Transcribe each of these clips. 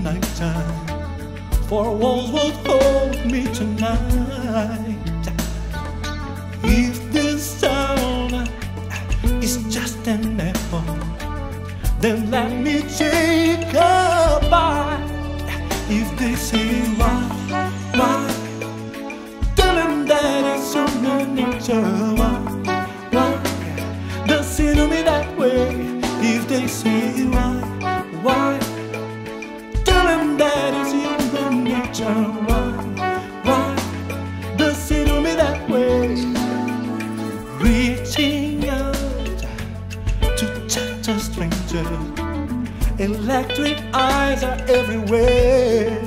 nighttime, for walls would hold me tonight. If this town is just an echo, then let me take a bite. If they say why, tell them that it's human nature. Why does it do me that way? If they say why, tell them that it's human nature. Why does it do me that way? Reaching out to touch a stranger, electric eyes are everywhere.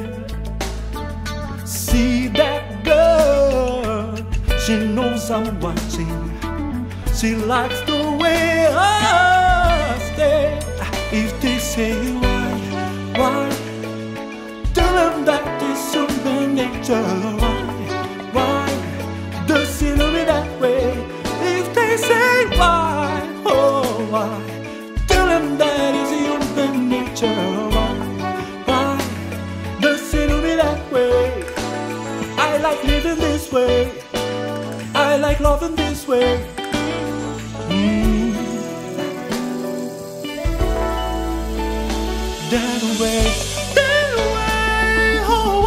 See that girl, she knows I'm watching. She likes the way I stay. If they say why, tell them that it's human nature. Why does it do me that way? If they say why, oh why, tell them that it's human nature. Why does it do me that way? I like living this way, I like loving this way. That way, oh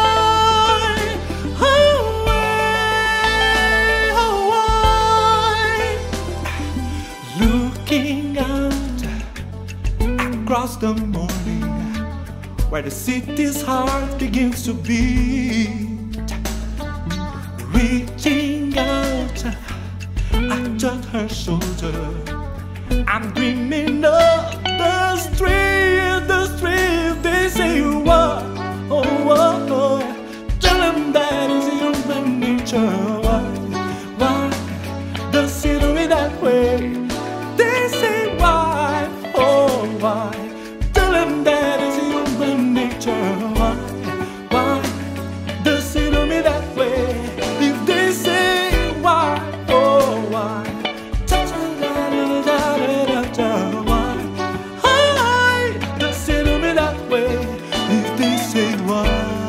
why, looking out across the morning, where the city's heart begins to beat. Reaching out, I touch her shoulder. I'm dreaming of the street. They say what? Oh, tell them that is human nature. Why does it do me that way? They say why? Oh, why? Tell them that is human nature. Why does it do me that way? If they say why? Oh, why? If they say why,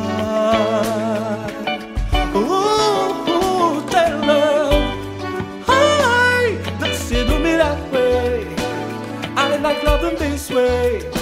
oh, tell them, hi, does it do me that way? I like loving this way.